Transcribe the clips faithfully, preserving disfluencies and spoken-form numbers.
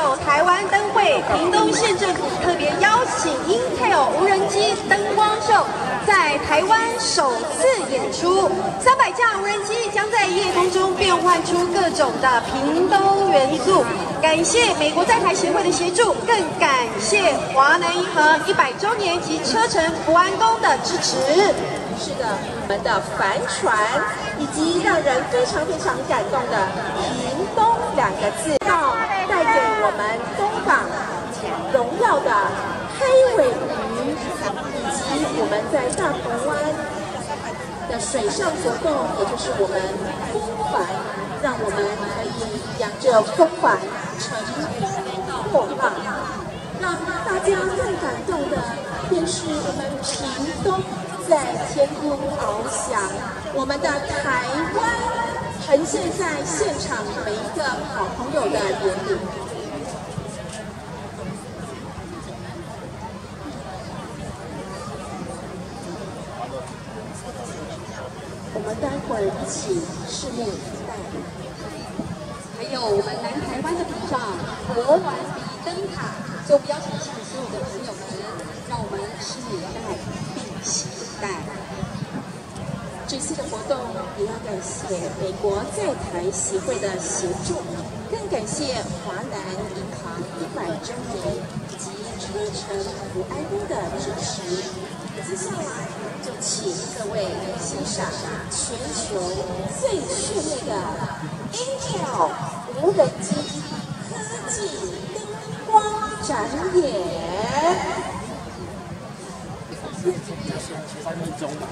九台湾灯会，屏东县政府特别邀请 Intel 无人机灯光秀在台湾首次演出。三百架无人机将在夜空中变换出各种的屏东元素。感谢美国在台协会的协助，更感谢华南银行一百周年及车城福安宫的支持。 是的，我们的帆船以及让人非常非常感动的屏东两个字，要带给我们东港荣耀的黑尾鱼，以及我们在大鹏湾的水上活动，也就是我们风帆，让我们可以扬着风帆乘风破浪。让大家更感动的，便是我们屏东在天空翱翔，我们的台湾呈现在现场每一个好朋友的眼里。我们待会儿一起拭目以待。 还有我们南台湾的屏障鹅銮鼻灯塔，所以我们邀请所有的朋友们，让我们拭目以待，并期待。这次的活动也要感谢美国在台协会的协助，更感谢华南银行一百周年以及车城福安宫的支持。接下来就请各位欣赏全球最绚丽的 Intel 无人机科技灯光展演。 三分钟吧。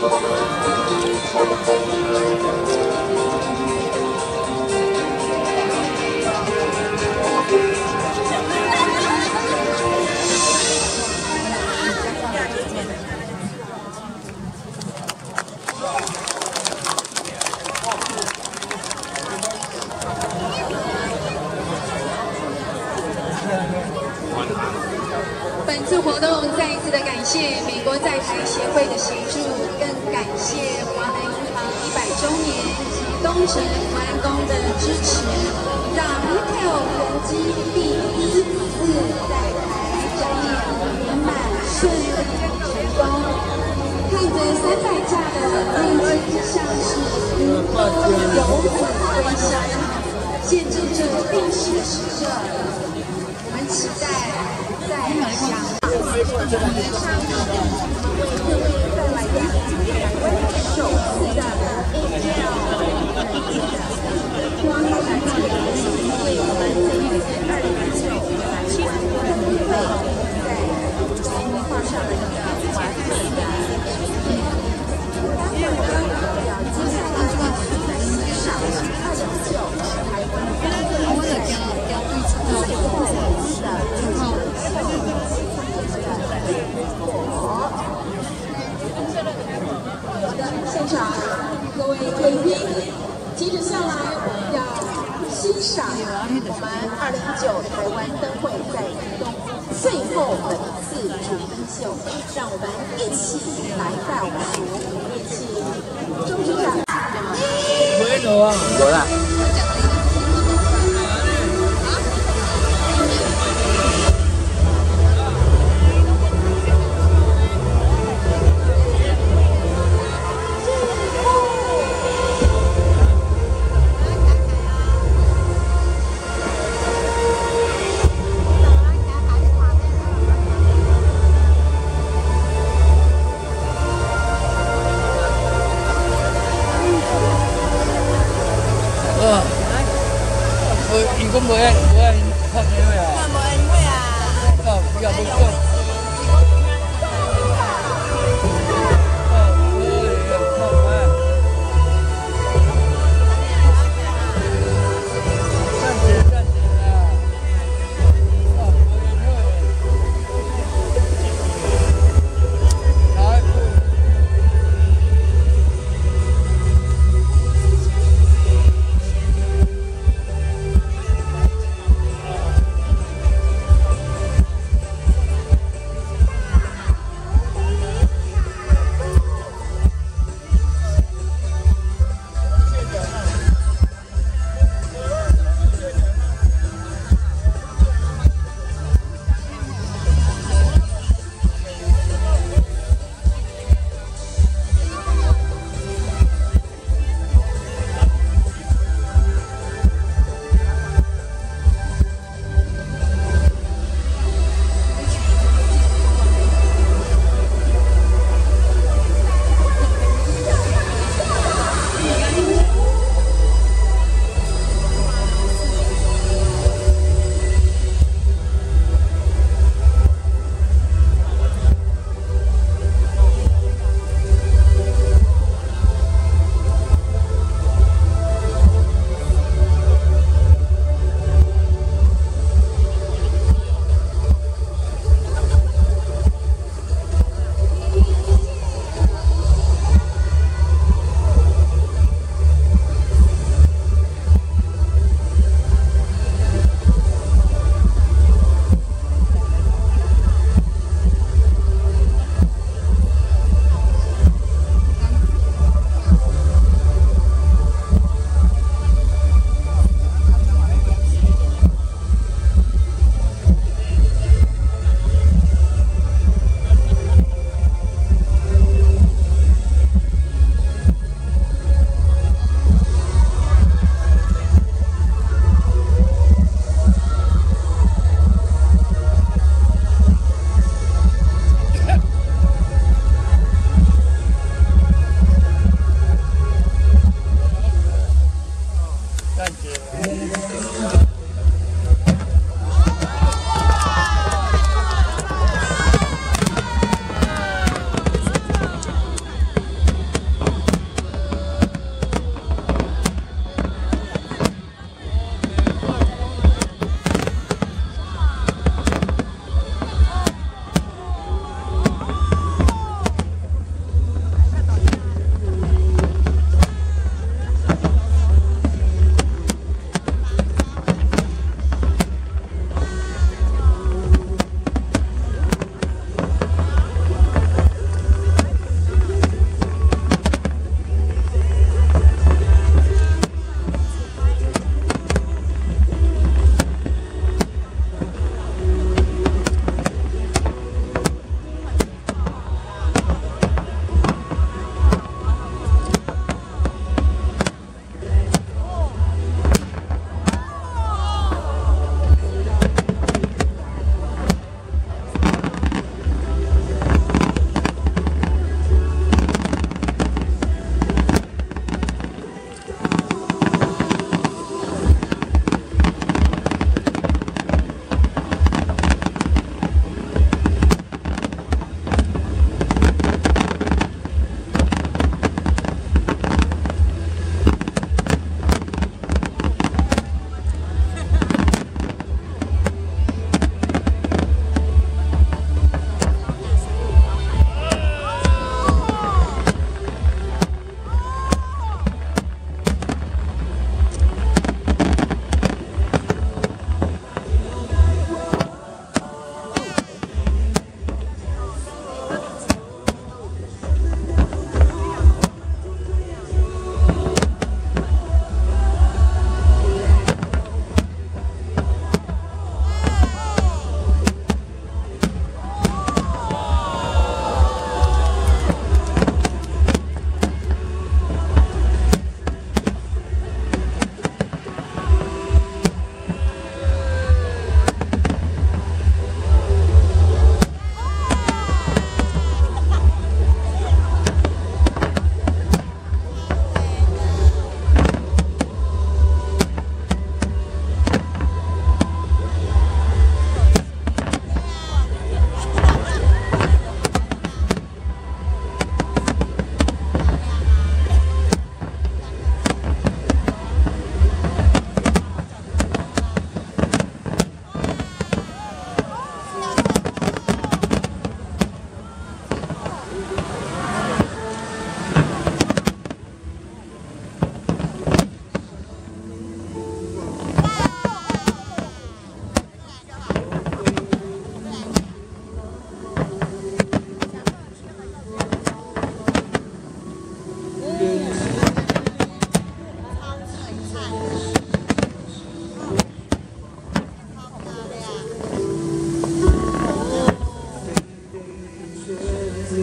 本次活动再一次的感谢美国在台协会的协助，更感谢华南银行一百周年及东城环工的支持，让 Intel 无人机第一次在台展演圆满顺利成功。看着三百架的无人机像是云波游子飞翔，见证着历史的时刻。我们期待再相会。首次的 Intel 光来这里为我们在二零一九台湾灯会在中画上了一个完美的句点。待会儿呢，要接下来来欣赏二零一九台湾灯会的最后一的现场各位贵宾，接着下来我们要欣赏我们二零一九台湾灯会在屏东最后的一次主灯秀，让我们一起来倒数，一起钟局长。 有了。呃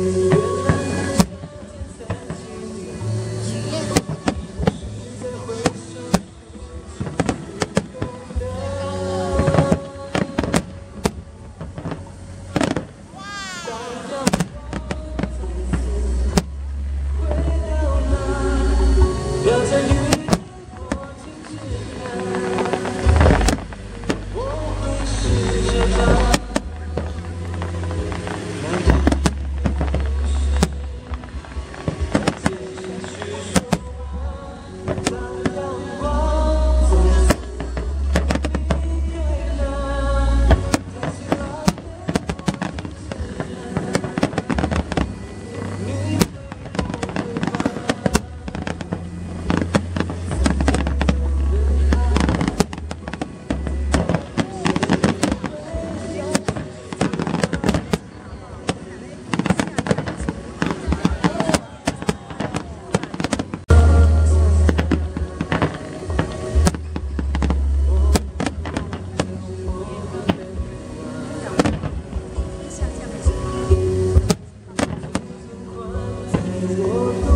我。